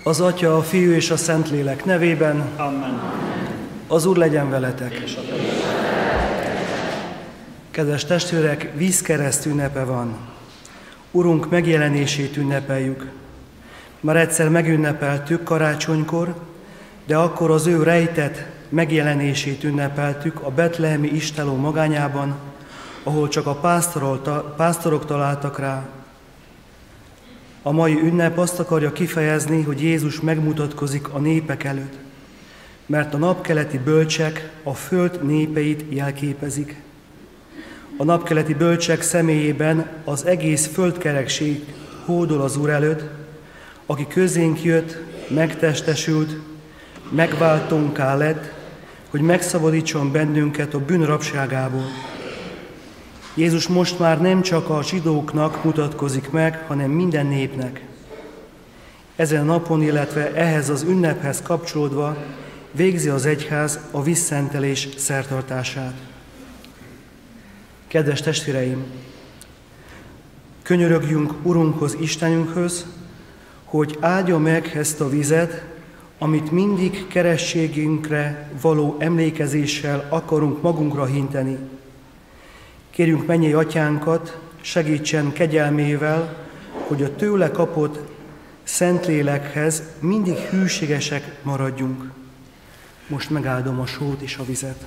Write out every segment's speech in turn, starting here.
Az Atya, a Fiú és a Szentlélek nevében. Amen. Az Úr legyen veletek. Kedves testvérek, vízkereszt ünnepe van. Urunk megjelenését ünnepeljük. Már egyszer megünnepeltük karácsonykor, de akkor az ő rejtett megjelenését ünnepeltük a betlehemi istáló magányában, ahol csak a pásztorok találtak rá. A mai ünnep azt akarja kifejezni, hogy Jézus megmutatkozik a népek előtt, mert a napkeleti bölcsek a föld népeit jelképezik. A napkeleti bölcsek személyében az egész földkerekség hódol az Úr előtt, aki közénk jött, megtestesült, megváltónká lett, hogy megszabadítson bennünket a bűn rabságából. Jézus most már nem csak a zsidóknak mutatkozik meg, hanem minden népnek. Ezen a napon, illetve ehhez az ünnephez kapcsolódva végzi az egyház a vízszentelés szertartását. Kedves testvéreim, könyörögjünk Urunkhoz, Istenünkhöz, hogy áldja meg ezt a vizet, amit mindig kerességünkre való emlékezéssel akarunk magunkra hinteni. Kérjünk mennyei Atyánkat, segítsen kegyelmével, hogy a tőle kapott Szentlélekhez mindig hűségesek maradjunk. Most megáldom a sót és a vizet.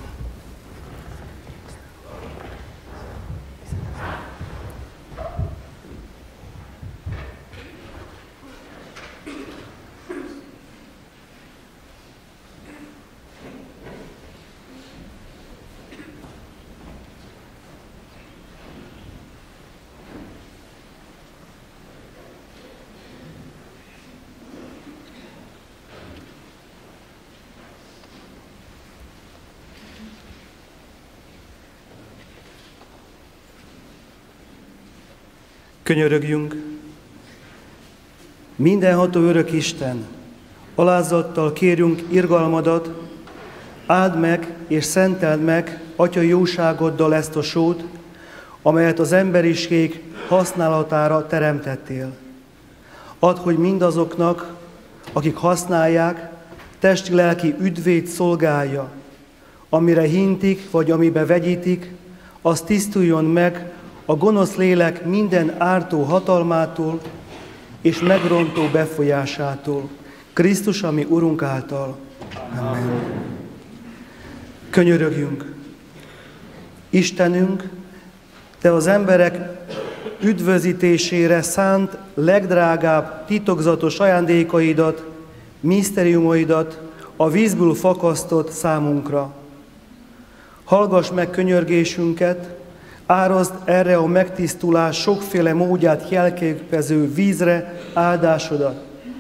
Könyörögjünk! Mindenható örök Isten, alázattal kérjünk irgalmadat, áld meg és szenteld meg Atyai jóságoddal ezt a sót, amelyet az emberiség használatára teremtettél. Add, hogy mindazoknak, akik használják, testi-lelki üdvét szolgálja, amire hintik, vagy amibe vegyítik, az tisztuljon meg a gonosz lélek minden ártó hatalmától és megrontó befolyásától, Krisztus, ami Urunk által. Amen. Könyörögjünk! Istenünk, Te az emberek üdvözítésére szánt legdrágább titokzatos ajándékaidat, misztériumaidat a vízből fakasztott számunkra. Hallgass meg könyörgésünket, árazd erre a megtisztulás sokféle módját jelképező vízre áldásodat.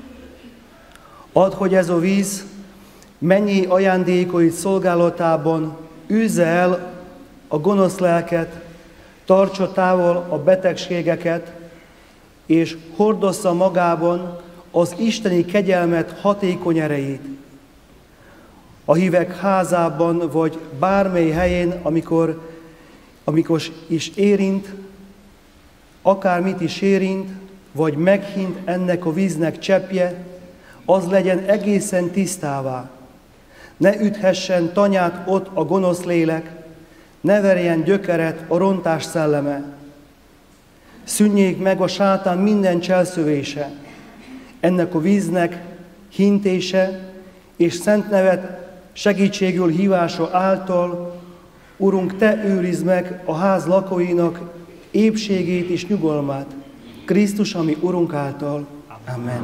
Add, hogy ez a víz mennyi ajándékoid szolgálatában űzze el a gonosz lelket, tartsa távol a betegségeket, és hordozza magában az isteni kegyelmet hatékony erejét. A hívek házában, vagy bármely helyén, amikor is érint, akármit is érint, vagy meghint ennek a víznek cseppje, az legyen egészen tisztává. Ne üthessen tanyát ott a gonosz lélek, ne verjen gyökeret a rontás szelleme. Szűnjék meg a sátán minden cselszövése, ennek a víznek hintése és szent nevet segítségül hívása által, Urunk, Te őrizd meg a ház lakóinak épségét és nyugalmát, Krisztus, ami Urunk által. Amen.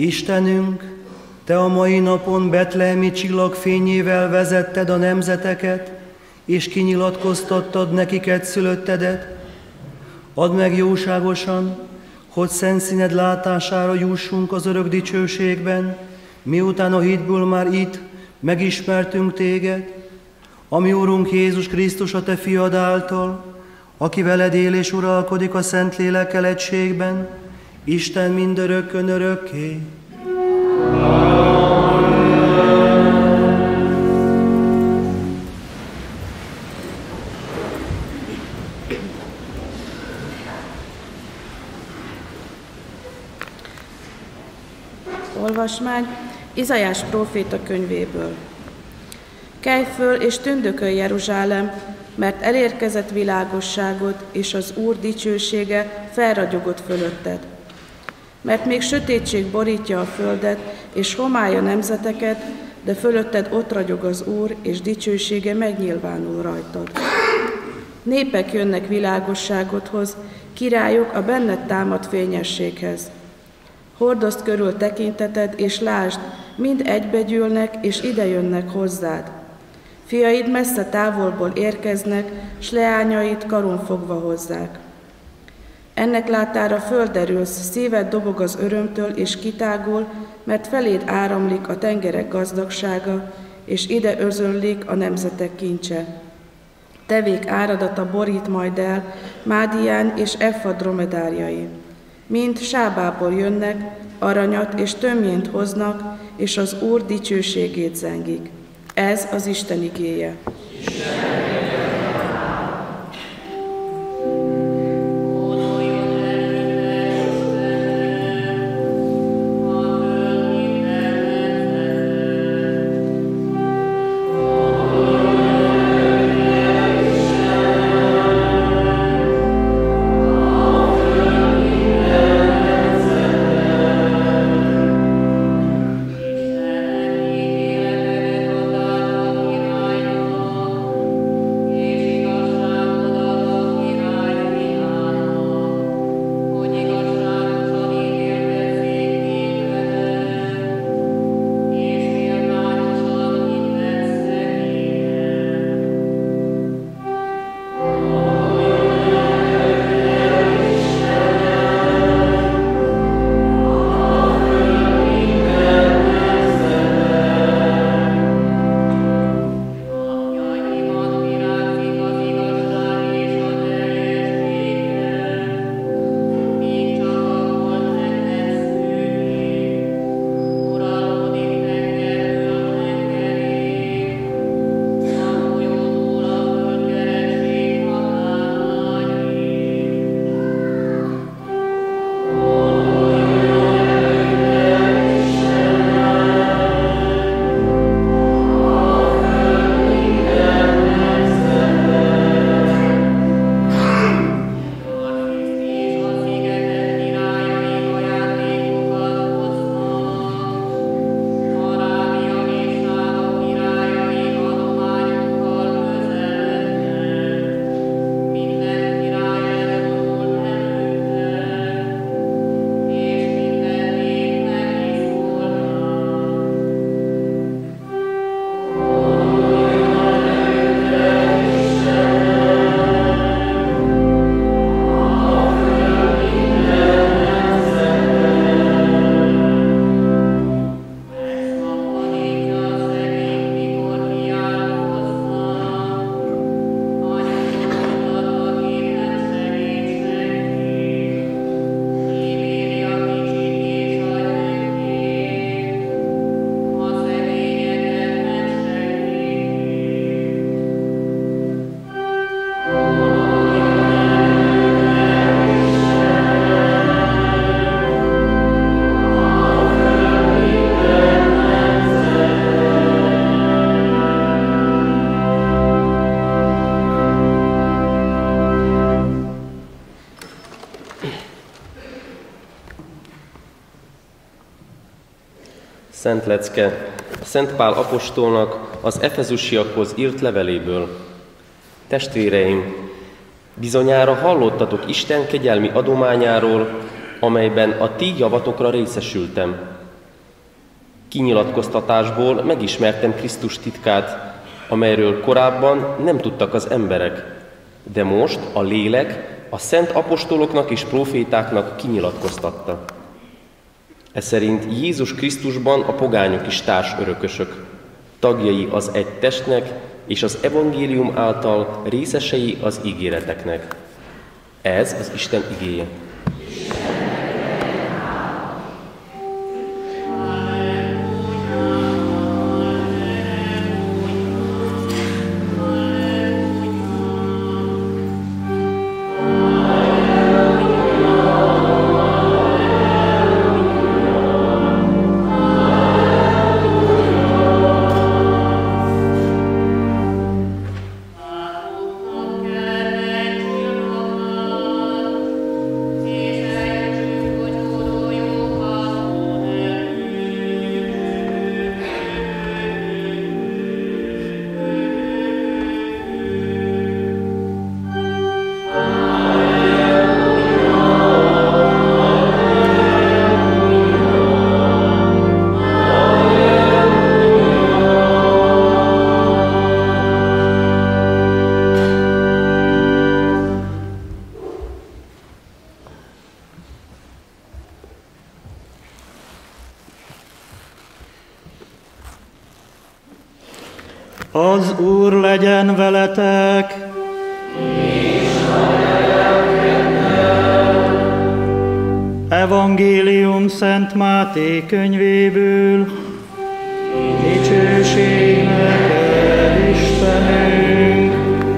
Istenünk, Te a mai napon betlehemi csillagfényével vezetted a nemzeteket, és kinyilatkoztattad nekik egyszülöttedet. Add meg jóságosan, hogy szent színed látására jussunk az örök dicsőségben, miután a hitből már itt megismertünk Téged, ami Urunk Jézus Krisztus a Te fiad által, aki veled él és uralkodik a Szentlélekkel egységben, Isten mindörökkön örökké. Olvasmány Izaiás próféta könyvéből. Kelj föl és tündökölj Jeruzsálem, mert elérkezett világosságod, és az Úr dicsősége felragyogott fölötted. Mert még sötétség borítja a földet, és homály a nemzeteket, de fölötted ott ragyog az Úr, és dicsősége megnyilvánul rajtad. Népek jönnek világosságodhoz, királyok a benned támadt fényességhez. Hordozd körül tekinteted, és lásd, mind egybegyűlnek, és idejönnek hozzád. Fiaid messze távolból érkeznek, s leányait karon fogva hozzák. Ennek látára földerülsz, szíved dobog az örömtől, és kitágul, mert feléd áramlik a tengerek gazdagsága, és ide özönlik a nemzetek kincse. Tevék áradata borít majd el, Mádián és Effa dromedárjai. Mind Sábából jönnek, aranyat és tömjént hoznak, és az Úr dicsőségét zengik. Ez az Isten igéje. Szent lecke Szent Pál apostolnak az efezusiakhoz írt leveléből. Testvéreim, bizonyára hallottatok Isten kegyelmi adományáról, amelyben a ti javatokra részesültem. kinyilatkoztatásból megismertem Krisztus titkát, amelyről korábban nem tudtak az emberek, de most a lélek a szent apostoloknak és prófétáknak kinyilatkoztatta. Eszerint Jézus Krisztusban a pogányok is társörökösök, tagjai az egy testnek, és az evangélium által részesei az ígéreteknek. Ez az Isten igéje. Az Úr legyen veletek! Evangélium Szent Máté könyvéből. Dicsőség neked, Istenünk!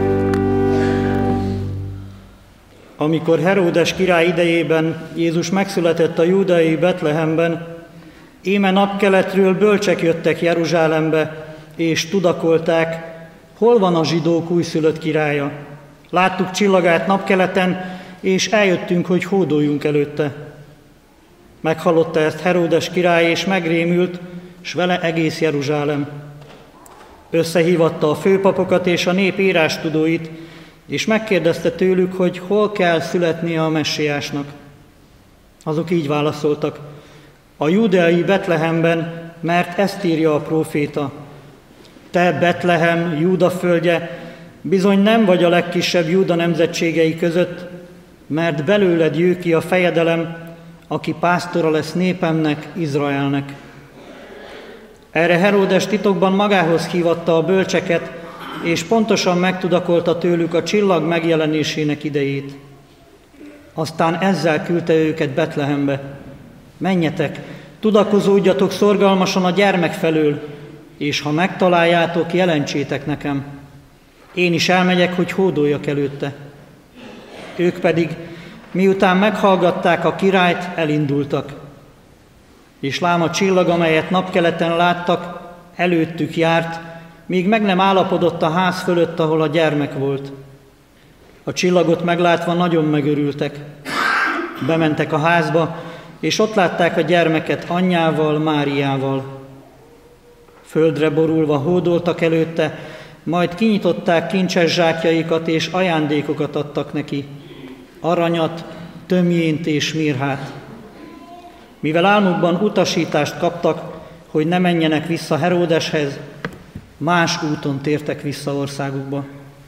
Amikor Heródes király idejében Jézus megszületett a júdeai Betlehemben, íme napkeletről bölcsek jöttek Jeruzsálembe, és tudakolták, hol van a zsidók újszülött királya. Láttuk csillagát napkeleten, és eljöttünk, hogy hódoljunk előtte. Meghallotta ezt Heródes király, és megrémült, s vele egész Jeruzsálem. Összehívatta a főpapokat és a nép írástudóit, és megkérdezte tőlük, hogy hol kell születnie a messiásnak. Azok így válaszoltak: a júdeai Betlehemben, mert ezt írja a próféta. Te, Betlehem, Júda földje, bizony nem vagy a legkisebb Júda nemzetségei között, mert belőled jő ki a fejedelem, aki pásztora lesz népemnek, Izraelnek. Erre Heródes titokban magához hívatta a bölcseket, és pontosan megtudakolta tőlük a csillag megjelenésének idejét. Aztán ezzel küldte őket Betlehembe. Menjetek, tudakozódjatok szorgalmasan a gyermek felől, és ha megtaláljátok, jelentsétek nekem. Én is elmegyek, hogy hódoljak előtte. Ők pedig, miután meghallgatták a királyt, elindultak. És lám a csillag, amelyet napkeleten láttak, előttük járt, míg meg nem állapodott a ház fölött, ahol a gyermek volt. A csillagot meglátva nagyon megörültek. Bementek a házba, és ott látták a gyermeket anyjával, Máriával. Földre borulva hódoltak előtte, majd kinyitották kincses zsákjaikat, és ajándékokat adtak neki, aranyat, tömjént és mirhát. Mivel álmukban utasítást kaptak, hogy ne menjenek vissza Heródeshez, más úton tértek vissza országukba.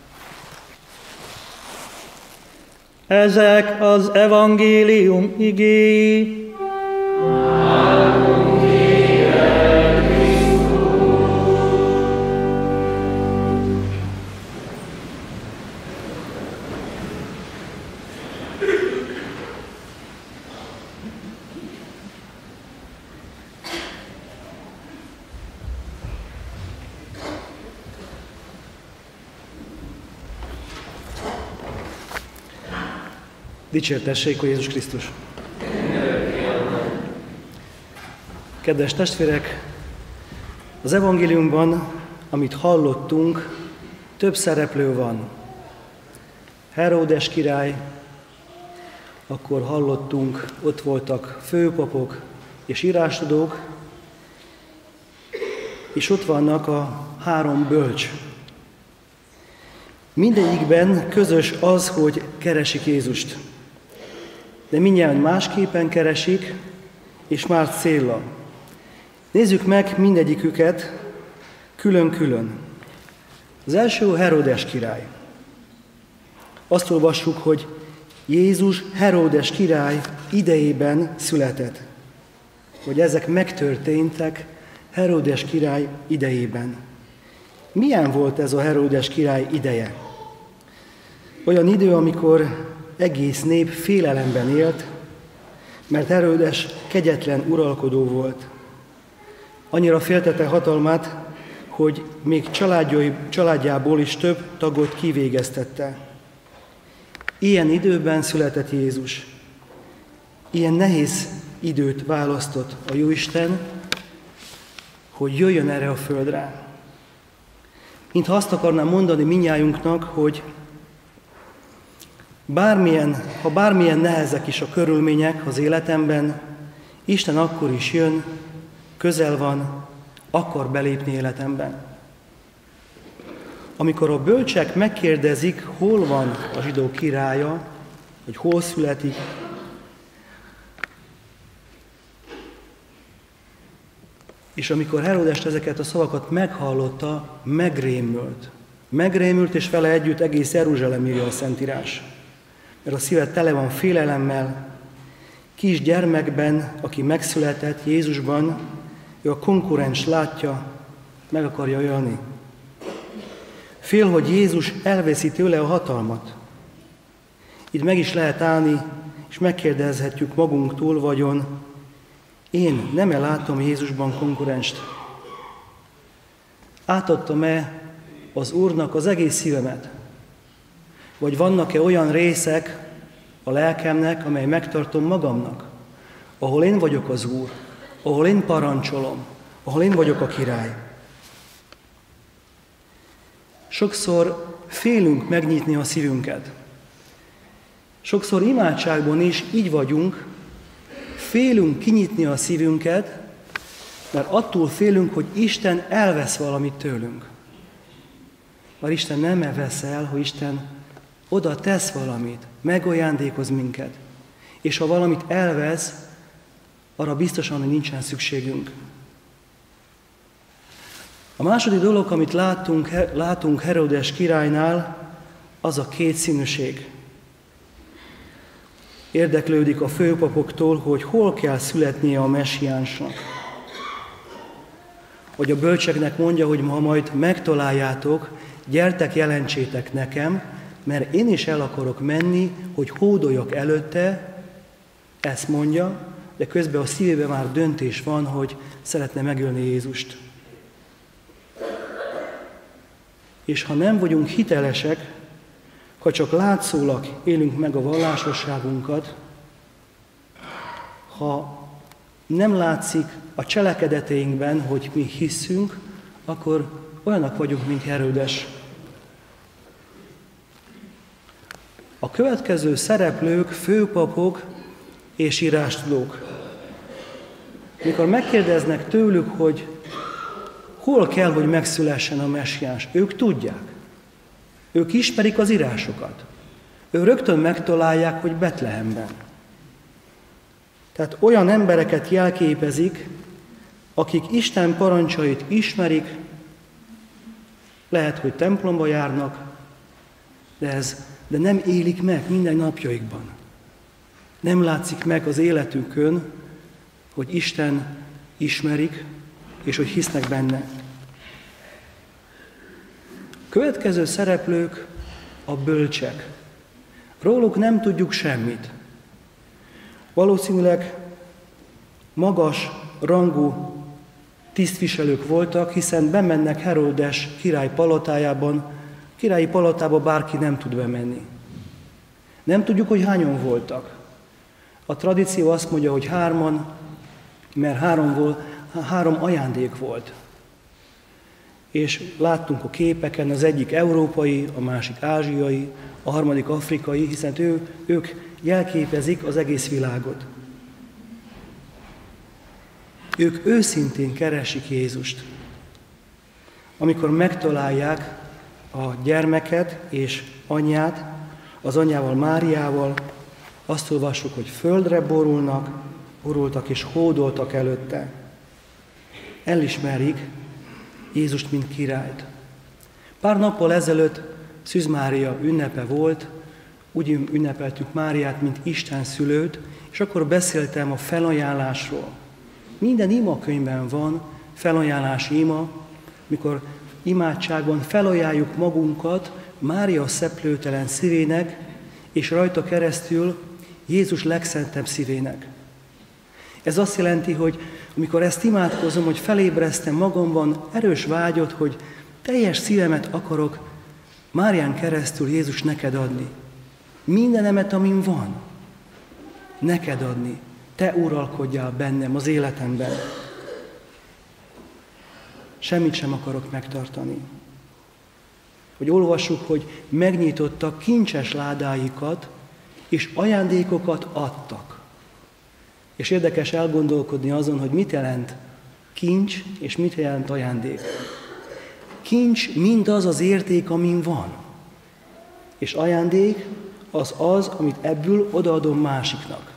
Ezek az evangélium igéi. Dicsértessék, hogy Jézus Krisztus! Kedves testvérek, az evangéliumban, amit hallottunk, több szereplő van. Heródes király, akkor hallottunk, ott voltak főpapok és írástudók, és ott vannak a 3 bölcs. Mindegyikben közös az, hogy keresik Jézust. De mindjárt másképpen keresik, és más céllal. Nézzük meg mindegyiküket külön-külön. Az első Heródes király. Azt olvassuk, hogy Jézus Heródes király idejében született. Hogy ezek megtörténtek Heródes király idejében. Milyen volt ez a Heródes király ideje? Olyan idő, amikor egész nép félelemben élt, mert Heródes kegyetlen uralkodó volt. Annyira féltette hatalmát, hogy még családjából is több tagot kivégeztette. Ilyen időben született Jézus. Ilyen nehéz időt választott a Jóisten, hogy jöjjön erre a földre. Mintha azt akarnám mondani mindnyájunknak, hogy ha bármilyen nehezek is a körülmények az életemben, Isten akkor is jön, közel van, akar belépni életemben. Amikor a bölcsek megkérdezik, hol van a zsidó királya, hogy hol születik, és amikor Heródes ezeket a szavakat meghallotta, megrémült. Megrémült, és vele együtt egész Jeruzsálem, írja a Szentírás. Mert a szíve tele van félelemmel. Kis gyermekben, aki megszületett Jézusban, ő a konkurens látja, meg akarja ölni. Fél, hogy Jézus elveszi tőle a hatalmat. Itt meg is lehet állni, és megkérdezhetjük magunktól, vagyon én nem-e látom Jézusban konkurenst? Átadtam-e az Úrnak az egész szívemet? Vagy vannak-e olyan részek a lelkemnek, amely megtartom magamnak, ahol én vagyok az Úr, ahol én parancsolom, ahol én vagyok a király? Sokszor félünk megnyitni a szívünket. Sokszor imádságban is így vagyunk, félünk kinyitni a szívünket, mert attól félünk, hogy Isten elvesz valamit tőlünk. Mert Isten nem vesz el, hogy Isten oda tesz valamit, megajándékoz minket. És ha valamit elvesz, arra biztosan, hogy nincsen szükségünk. A második dolog, amit látunk Heródes királynál, az a kétszínűség. Érdeklődik a főpapoktól, hogy hol kell születnie a messiánsnak. Hogy a bölcseknek mondja, hogy ha majd megtaláljátok, gyertek, jelentsétek nekem, mert én is el akarok menni, hogy hódoljak előtte, ezt mondja, de közben a szívében már döntés van, hogy szeretne megölni Jézust. És ha nem vagyunk hitelesek, ha csak látszólag élünk meg a vallásosságunkat, ha nem látszik a cselekedeteinkben, hogy mi hiszünk, akkor olyanok vagyunk, mint Heródes. A következő szereplők, főpapok és írástudók. Mikor megkérdeznek tőlük, hogy hol kell, hogy megszülessen a messiás, ők tudják. Ők ismerik az írásokat. Ők rögtön megtalálják, hogy Betlehemben. Tehát olyan embereket jelképezik, akik Isten parancsait ismerik, lehet, hogy templomba járnak, de nem élik meg minden napjaikban. Nem látszik meg az életükön, hogy Isten ismerik, és hogy hisznek benne. Következő szereplők a bölcsek. Róluk nem tudjuk semmit. Valószínűleg magas rangú tisztviselők voltak, hiszen bemennek Heródes király palotájában. Királyi palotába bárki nem tud bemenni. Nem tudjuk, hogy hányan voltak. A tradíció azt mondja, hogy 3, mert 3 ajándék volt. És láttunk a képeken, az egyik európai, a másik ázsiai, a harmadik afrikai, hiszen ők jelképezik az egész világot. Ők őszintén keresik Jézust. Amikor megtalálják a gyermeket és anyját, az anyjával, Máriával, azt olvassuk, hogy földre borultak és hódoltak előtte. elismerik Jézust, mint királyt. Pár nappal ezelőtt Szűz Mária ünnepe volt, úgy ünnepeltük Máriát, mint Isten szülőt, és akkor beszéltem a felajánlásról. Minden imakönyvben van felajánlási ima, mikor imádságban felajánljuk magunkat Mária szeplőtelen szívének, és rajta keresztül Jézus legszentebb szívének. Ez azt jelenti, hogy amikor ezt imádkozom, hogy felébreztem magamban erős vágyot, hogy teljes szívemet akarok Márián keresztül Jézus neked adni. Mindenemet, amin van, neked adni. Te uralkodjál bennem, az életemben. Semmit sem akarok megtartani. Hogy olvassuk, hogy megnyitottak kincses ládáikat, és ajándékokat adtak. És érdekes elgondolkodni azon, hogy mit jelent kincs, és mit jelent ajándék. Kincs mindaz az érték, amin van. És ajándék az, amit ebből odaadom másiknak.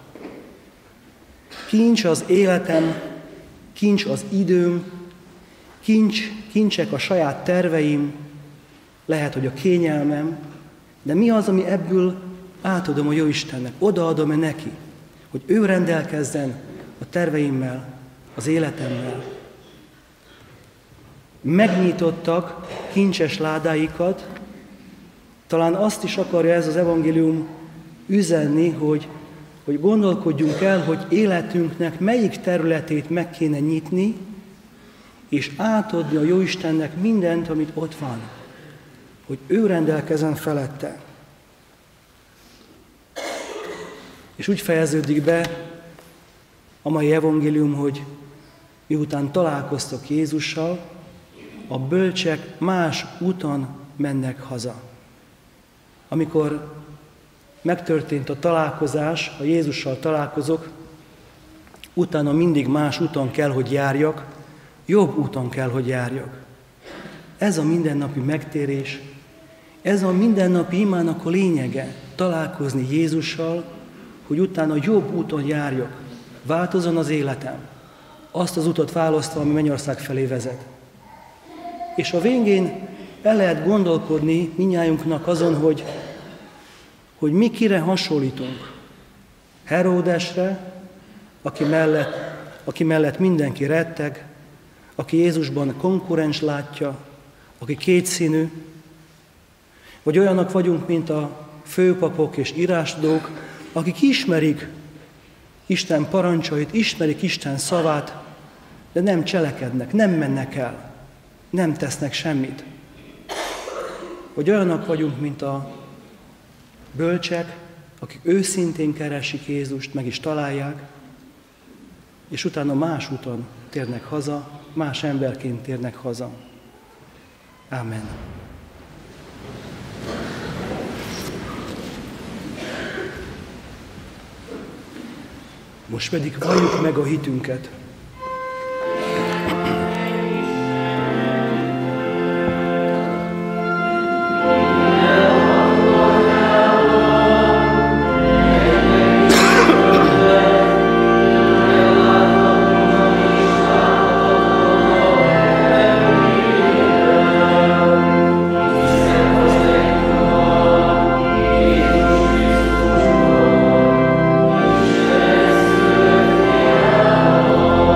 Kincs az életem, kincs az időm, kincsek a saját terveim, lehet, hogy a kényelmem, de mi az, ami ebből átadom a Jóistennek, odaadom-e neki, hogy ő rendelkezzen a terveimmel, az életemmel. Megnyitottak kincses ládáikat, talán azt is akarja ez az evangélium üzenni, hogy gondolkodjunk el, hogy életünknek melyik területét meg kéne nyitni, és átadni a Jóistennek mindent, amit ott van, hogy ő rendelkezzen felette. És úgy fejeződik be a mai evangélium, hogy miután találkoztak Jézussal, a bölcsek más úton mennek haza. Amikor megtörtént a találkozás, ha Jézussal találkozok, utána mindig más úton kell, hogy járjak, jobb úton kell, hogy járjak. Ez a mindennapi megtérés, ez a mindennapi imának a lényege, találkozni Jézussal, hogy utána jobb úton járjak, változzon az életem, azt az utat választva, ami Mennyország felé vezet. És a végén el lehet gondolkodni mindnyájunknak azon, hogy mi kire hasonlítunk. Heródesre, aki mellett mindenki retteg, aki Jézusban konkurens látja, aki kétszínű, vagy olyanok vagyunk, mint a főpapok és írástudók, akik ismerik Isten parancsait, ismerik Isten szavát, de nem cselekednek, nem mennek el, nem tesznek semmit. Vagy olyanok vagyunk, mint a bölcsek, akik őszintén keresik Jézust, meg is találják, és utána más úton térnek haza, más emberként térnek haza. Ámen. Most pedig valljuk meg a hitünket. Oh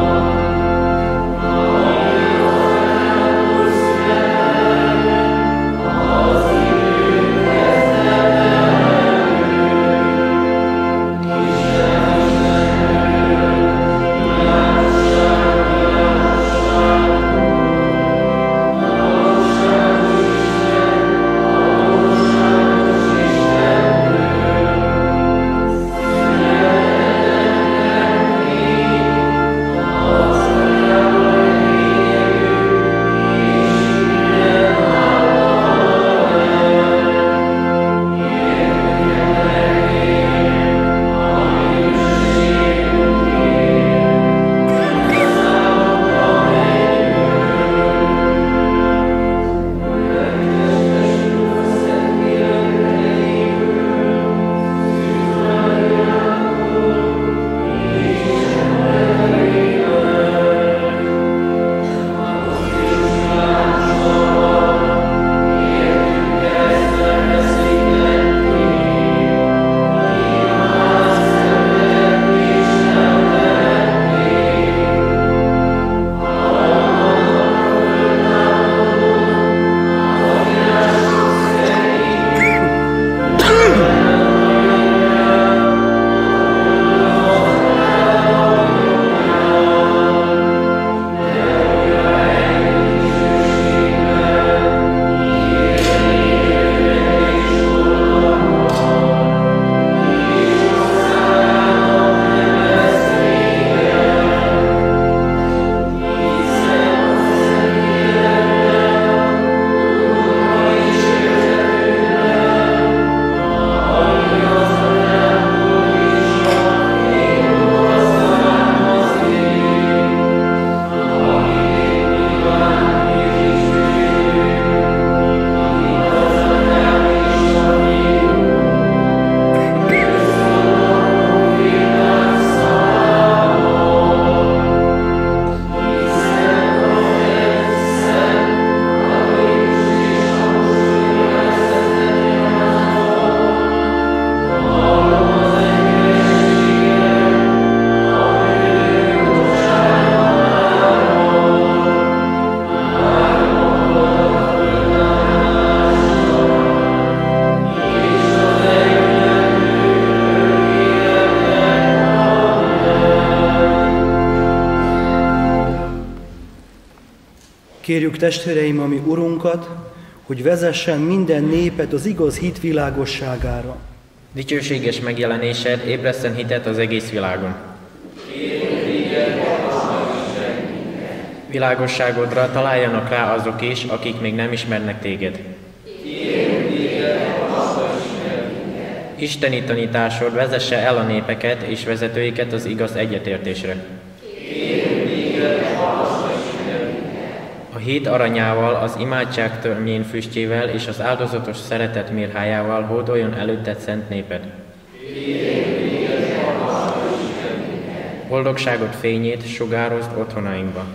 Kérjük testvéreim, a mi Urunkat, hogy vezessen minden népet az igaz hit világosságára. Dicsőséges megjelenésed ébresszen hitet az egész világon. Világosságodra találjanak rá azok is, akik még nem ismernek téged. Isteni tanításod vezesse el a népeket és vezetőiket az igaz egyetértésre. A hit aranyával, az imádság tömjén füstjével és az áldozatos szeretet mirhájával hódoljon előtted szent néped. Boldogságod fényét sugározd otthonainkba.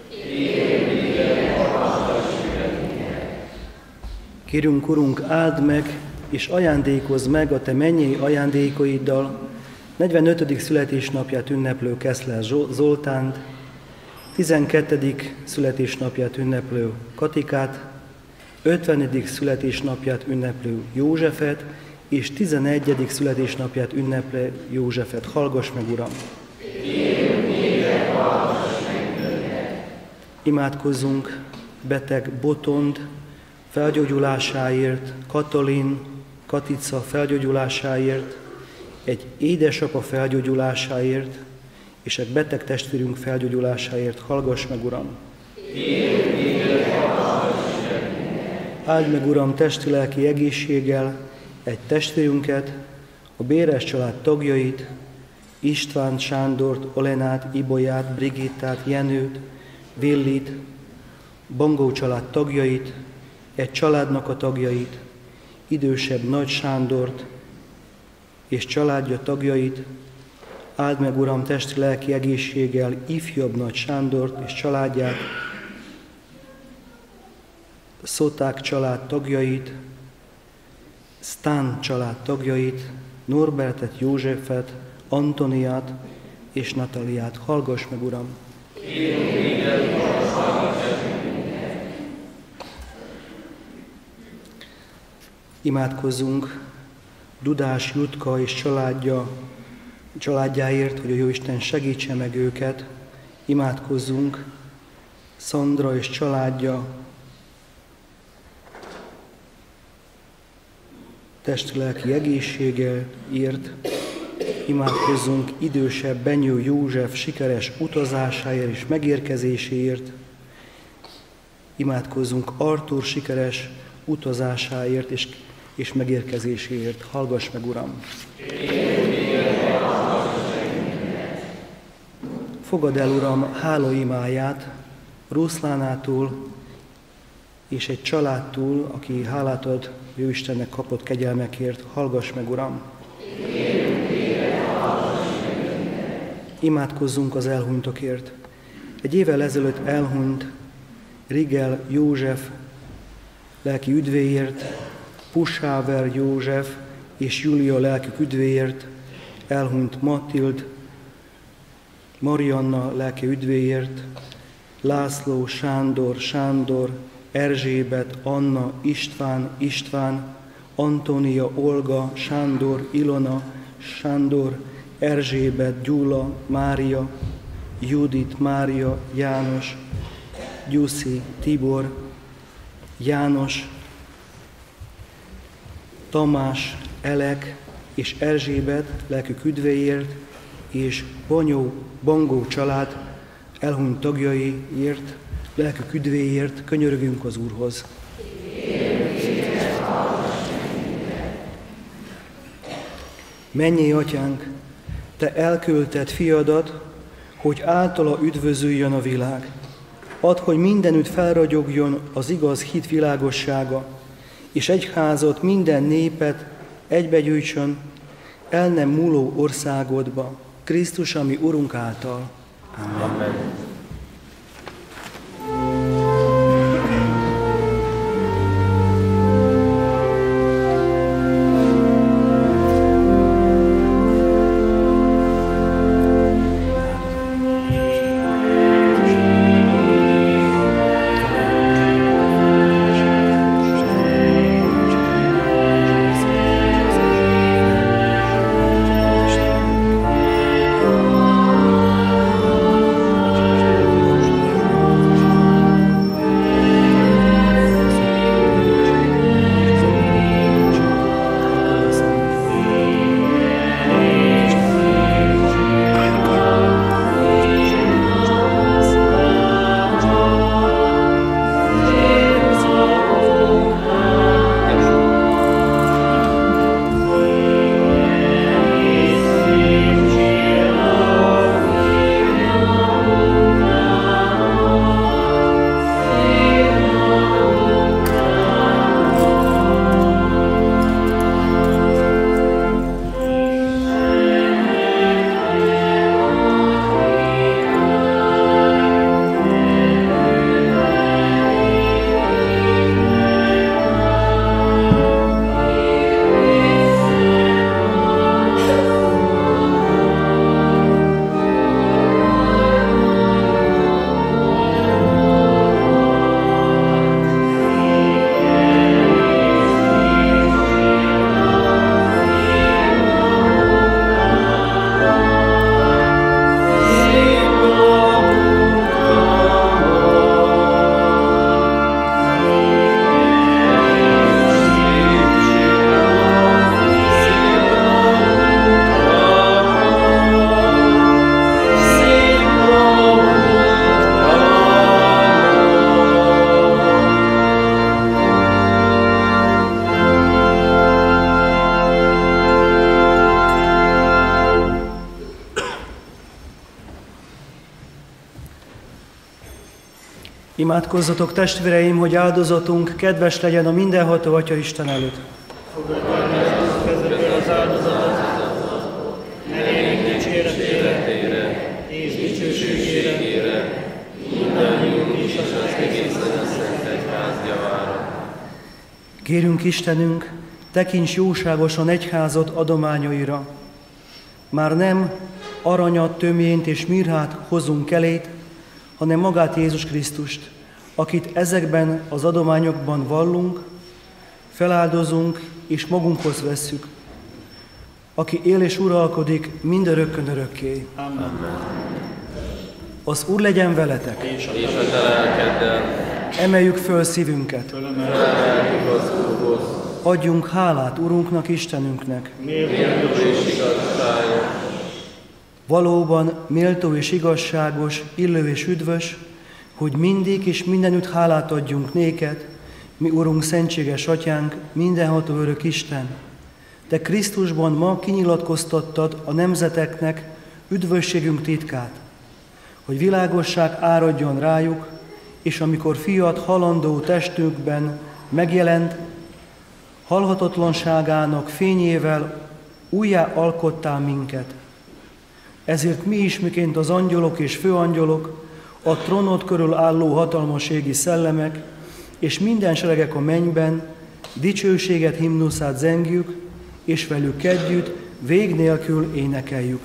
Kérünk, Urunk, áld meg és ajándékozz meg a Te mennyei ajándékaiddal 45. születésnapját ünneplő Keszler Zoltánt, 12. születésnapját ünneplő Katikát, 50. születésnapját ünneplő Józsefet, és 11. születésnapját ünneplő Józsefet. Hallgass meg, Uram! Imádkozzunk beteg Botond felgyógyulásáért, Katalin, Katica felgyógyulásáért, egy édesapa felgyógyulásáért, és egy beteg testvérünk felgyógyulásáért. Hallgass meg, Uram! Áld meg, Uram, testi-lelki egészséggel egy testvérünket, a Béres család tagjait, Istvánt, Sándort, Olenát, Ibolyát, Brigittát, Jenőt, Villit, Bangó család tagjait, egy családnak a tagjait, idősebb Nagy Sándort és családja tagjait. Áld meg, Uram, testi-lelki egészséggel ifjabb Nagy Sándort és családját, Szoták család tagjait, Stán család tagjait, Norbertet, Józsefet, Antoniát és Nataliát. Hallgass meg, Uram! Imádkozzunk Dudás Jutka és családjáért, hogy a Jóisten segítse meg őket. Imádkozzunk Szandra és családja testi-lelki egészségeért. Imádkozzunk idősebb Benyő József sikeres utazásáért és megérkezéséért. Imádkozzunk Artur sikeres utazásáért és megérkezéséért. Hallgass meg, Uram! Fogadd el, Uram, hálaimáját Ruszlánától és egy családtól, aki hálát ad Jóistennek kapott kegyelmekért. Hallgass meg, Uram! Imádkozzunk az elhunytokért. Egy évvel ezelőtt elhunyt Rigel József lelki üdvéért, Pusáver József és Júlia lelki üdvéért, elhunyt Matild, Marianna lelki üdvéért, László, Sándor, Erzsébet, Anna, István, Antónia, Olga, Sándor, Ilona, Sándor, Erzsébet, Gyula, Mária, Judit, Mária, János, Gyuszi, Tibor, János, Tamás, Elek és Erzsébet lelkük üdvéért, és Bangó család elhunyt tagjaiért, lelkük üdvéért könyörögünk az Úrhoz. Mennyei Atyánk, Te elküldted fiadat, hogy általa üdvözüljön a világ. Add, hogy mindenütt felragyogjon az igaz hit világossága, és egyházat, minden népet egybegyűjtsön el nem múló országodba, Krisztus, ami Urunk által. Amen. Imádkozzatok, testvéreim, hogy áldozatunk kedves legyen a mindenható Atya Isten előtt. Fogadj el kezedből az áldozatot, nevénk dicséretére és dicsőségére, mindannyiunk is az egész Szent Egyház javára. Kérünk Istenünk, tekints jóságosan egyházad adományaira. Már nem aranyat, töményt és mirhát hozunk elét, hanem magát Jézus Krisztust, akit ezekben az adományokban vallunk, feláldozunk és magunkhoz vesszük, aki él és uralkodik mindörökkön örökké. Amen. Az Úr legyen veletek! És a te lelkeddel. Emeljük föl szívünket! Felemeljük az Úrhoz. Adjunk hálát Urunknak, Istenünknek! Méltó és igazságos. Valóban méltó és igazságos, illő és üdvös, hogy mindig és mindenütt hálát adjunk néked, mi Urunk, szentséges Atyánk, mindenható örök Isten. Te Krisztusban ma kinyilatkoztattad a nemzeteknek üdvösségünk titkát, hogy világosság áradjon rájuk, és amikor fiad halandó testünkben megjelent, halhatatlanságának fényével újjá alkottál minket. Ezért mi is, miként az angyalok és főangyalok, a trónod körül álló hatalmas égi szellemek, és minden seregek a mennyben, dicsőséget, himnuszát zengjük, és velük együtt vég nélkül énekeljük.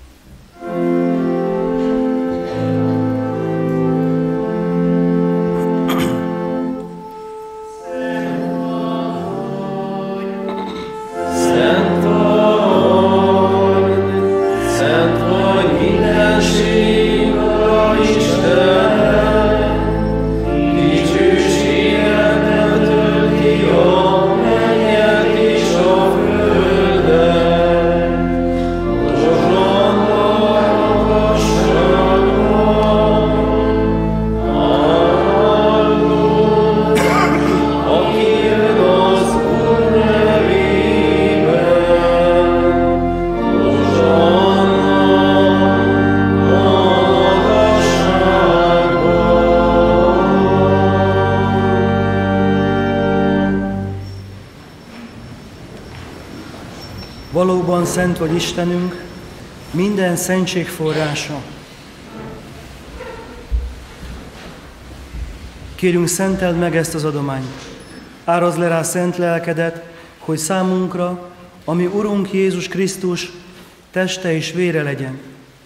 Valóban szent vagy Istenünk, minden szentség forrása. Kérünk, szenteld meg ezt az adományt. Árazd le rá szent lelkedet, hogy számunkra, ami Urunk Jézus Krisztus teste és vére legyen.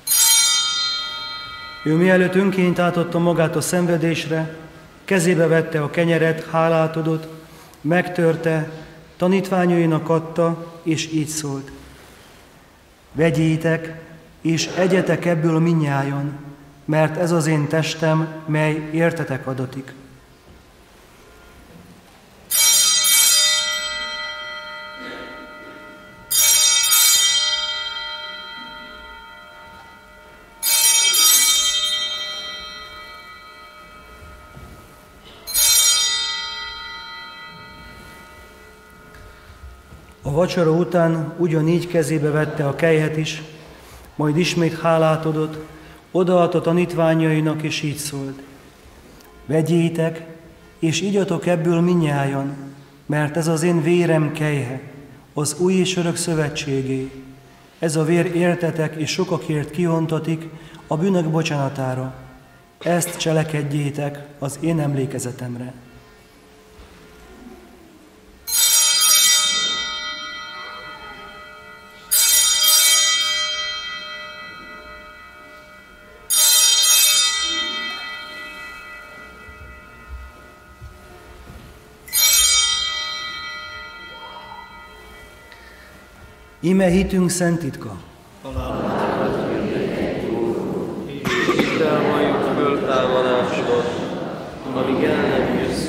Ő mielőtt önként átadta magát a szenvedésre, kezébe vette a kenyeret, hálát adott, megtörte, tanítványainak adta, és így szólt: vegyétek, és egyetek ebből mindnyájan, mert ez az én testem, mely értetek adatik. A vacsora után ugyanígy kezébe vette a kelyhet is, majd ismét hálát adott, odaadta tanítványainak, és így szólt: vegyétek, és igyatok ebből mindnyájan, mert ez az én vérem kelyhe, az új és örök szövetségé. Ez a vér értetek és sokakért kiontatik a bűnök bocsánatára. Ezt cselekedjétek az én emlékezetemre. Íme hitünk szent titka. Hiddel valljuk föltámadásodat, amíg el nem jössz.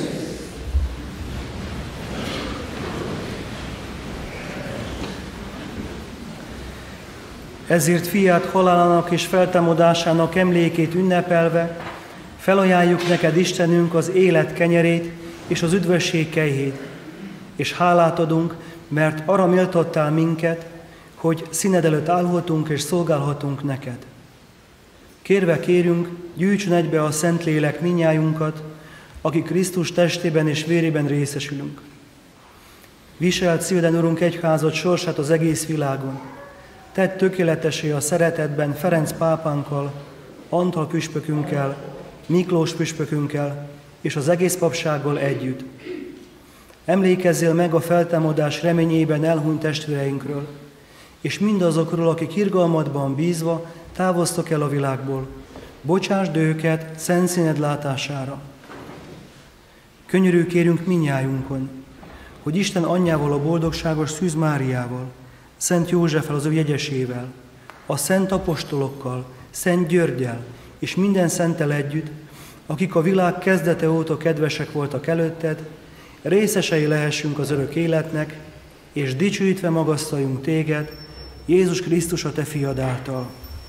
Ezért fiát halálának és feltámadásának emlékét ünnepelve felajánljuk neked, Istenünk, az élet kenyerét és az üdvösség kejhét, és hálát adunk, mert arra méltattál minket, hogy színed előtt állhatunk és szolgálhatunk neked. Kérve kérünk, gyűjtsön egybe a Szentlélek mindnyájunkat, akik Krisztus testében és vérében részesülünk. Viselt szíveden, Urunk, egyházad sorsát az egész világon. Tedd tökéletessé a szeretetben Ferenc pápánkkal, Antal püspökünkkel, Miklós püspökünkkel és az egész papsággal együtt. Emlékezzél meg a feltámadás reményében elhunyt testvéreinkről, és mindazokról, akik irgalmadban bízva távoztak el a világból. Bocsásd őket szent színed látására. Könyörű kérünk mindnyájunkon, hogy Isten anyjával, a boldogságos Szűz Máriával, Szent Józseffel, az ő jegyesével, a szent apostolokkal, Szent Györggyel és minden szenttel együtt, akik a világ kezdete óta kedvesek voltak előtted, részesei lehessünk az örök életnek, és dicsőítve magasztaljunk téged, Jézus Krisztus a te fiad által.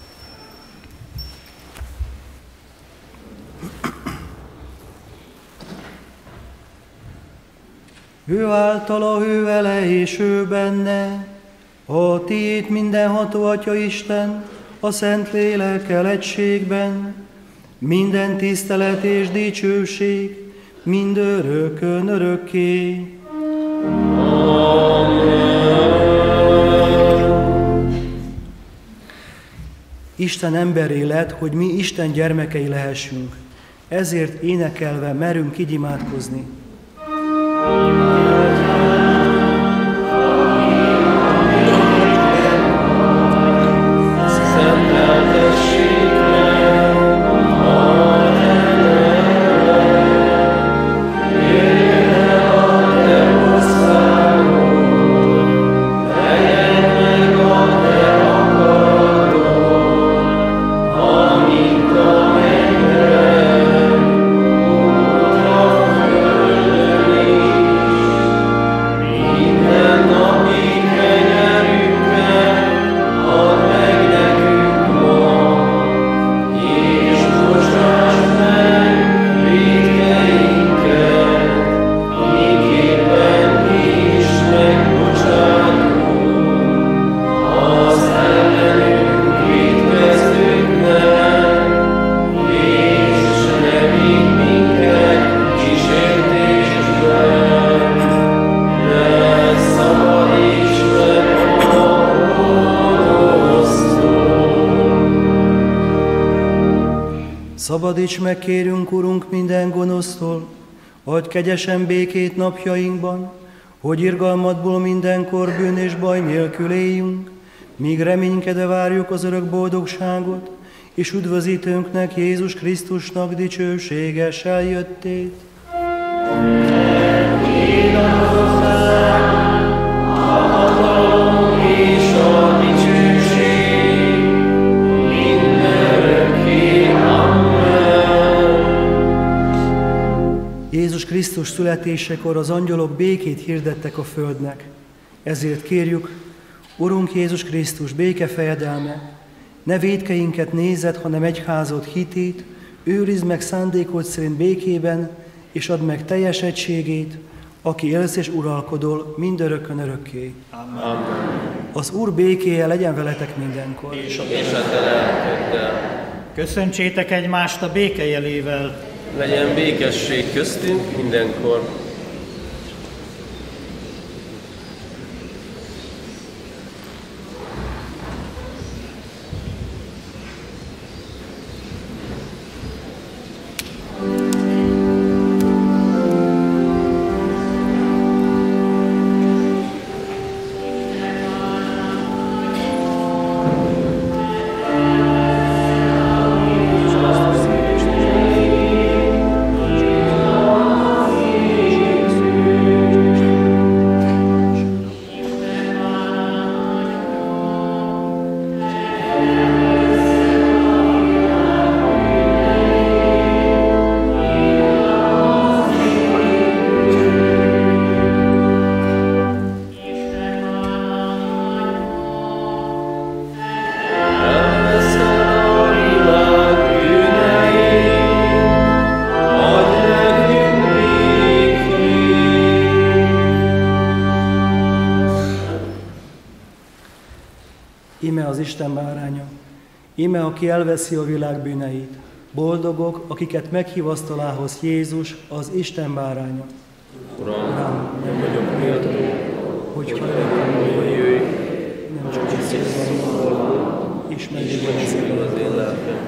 Ő általa, ő vele és ő benne, a tiéd mindenható Atya Isten, a Szent Lélekkel egységben, minden tisztelet és dicsőség, mindörökkön örökké. Isten emberré lett, hogy mi Isten gyermekei lehessünk. Ezért énekelve merünk így imádkozni. Szabadíts meg, kérünk, Urunk, minden gonosztól, adj kegyesen békét napjainkban, hogy irgalmadból mindenkor bűn és baj nélkül éljünk, míg reménykedve várjuk az örök boldogságot, és üdvözítőnknek, Jézus Krisztusnak dicsőséges eljöttét. Jézus Krisztus születésekor az angyalok békét hirdettek a földnek. Ezért kérjük, Urunk Jézus Krisztus, béke fejedelme, ne vétkeinket nézed, hanem egyházad hitét, őrizd meg szándékod szerint békében, és add meg teljes egységét, aki élsz és uralkodol mindörökkön örökké. Amen. Az Úr békéje legyen veletek mindenkor. És a te lelkeddel. Köszöntsétek egymást a béke jelével. Legyen békesség köztünk mindenkor. Íme az Isten báránya, íme aki elveszi a világ bűneit. Boldogok, akiket meghívasztalához Jézus, az Isten báránya. Uram, nem vagyok méltó, hogy hajlékomból jöjj, Nem csak egy szívban, és megnyugvan az az én lelkem.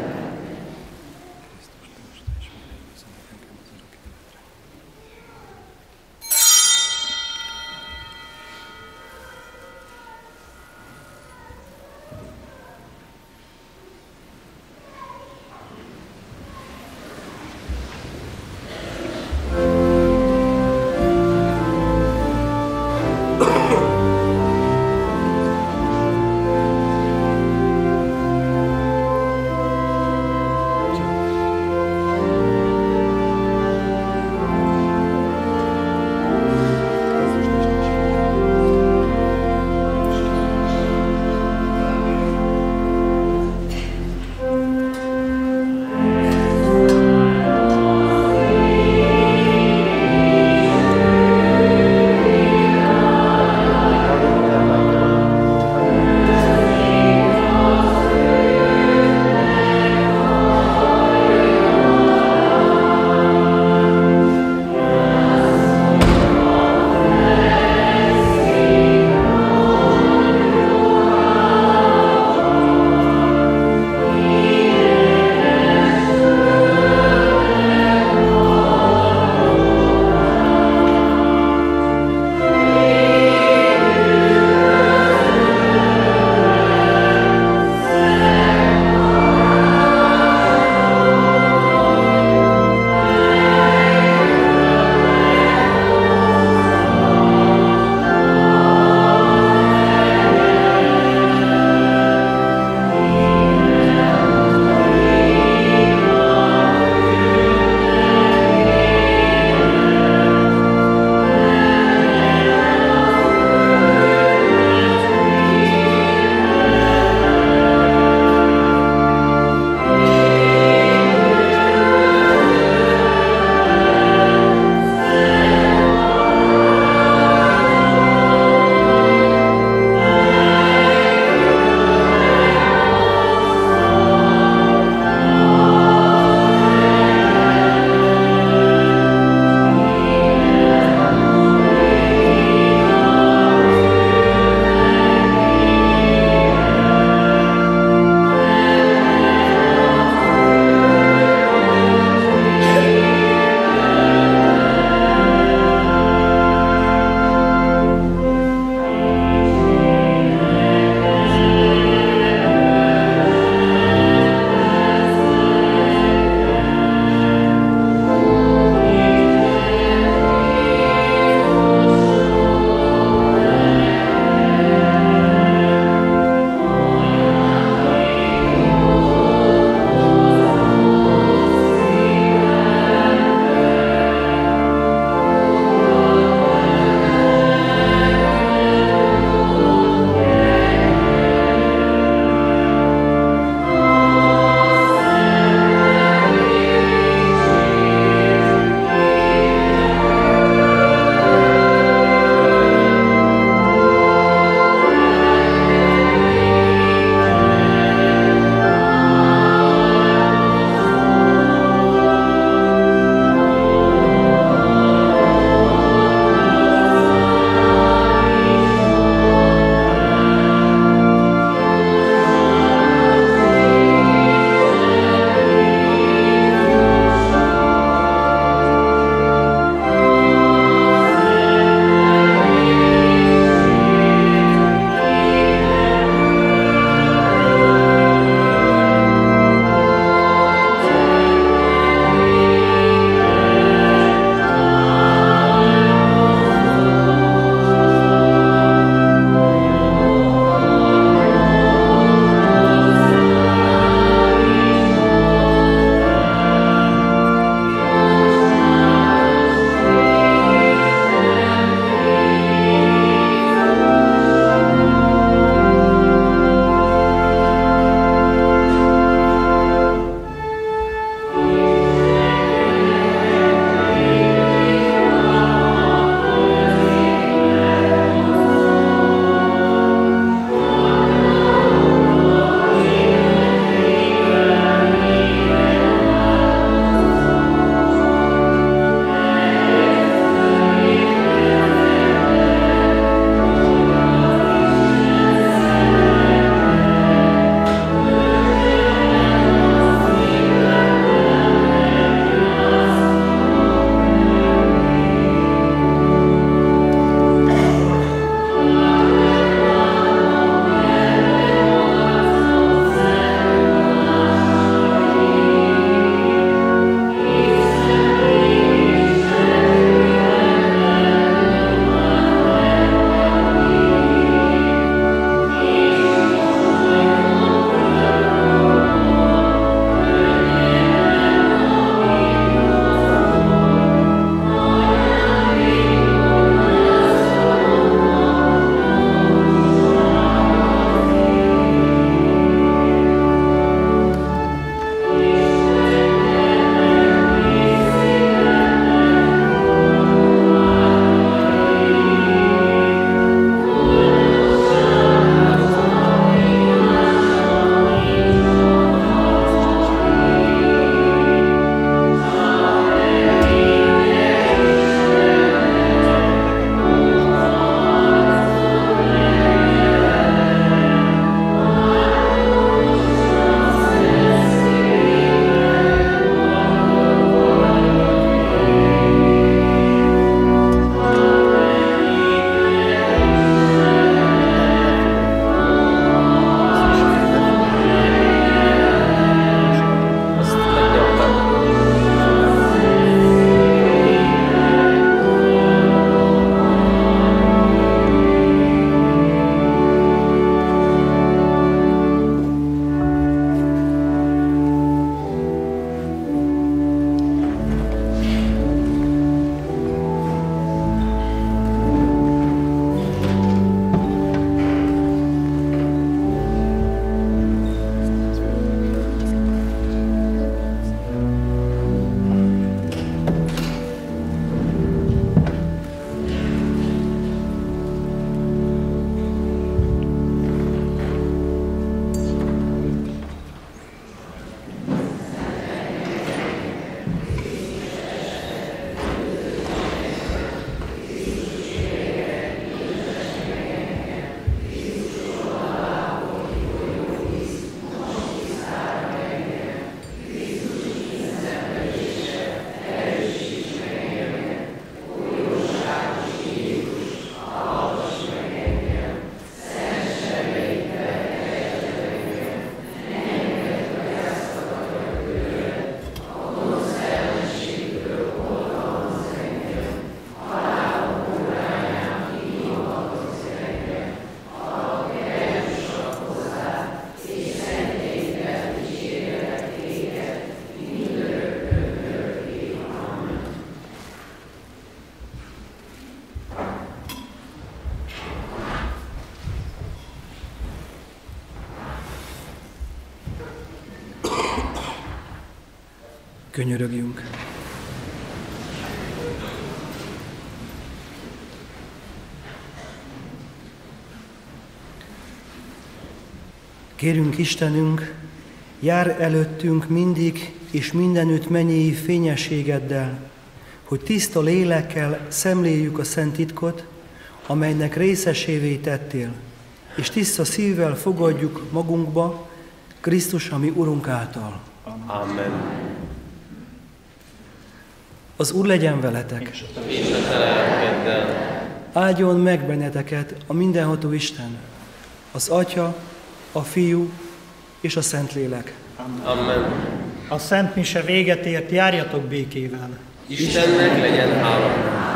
Könyörögjünk. Kérünk Istenünk, jár előttünk mindig és mindenütt mennyei fényességeddel, hogy tiszta lélekkel szemléljük a szent titkot, amelynek részesévé tettél, és tiszta szívvel fogadjuk magunkba Krisztus, ami Urunk által. Amen. Az Úr legyen veletek. És a te lelkeddel. Áldjon meg benneteket a mindenható Isten, az Atya, a Fiú és a Szentlélek. Amen. A Szent Mise véget ért, járjatok békével. Istennek legyen hála.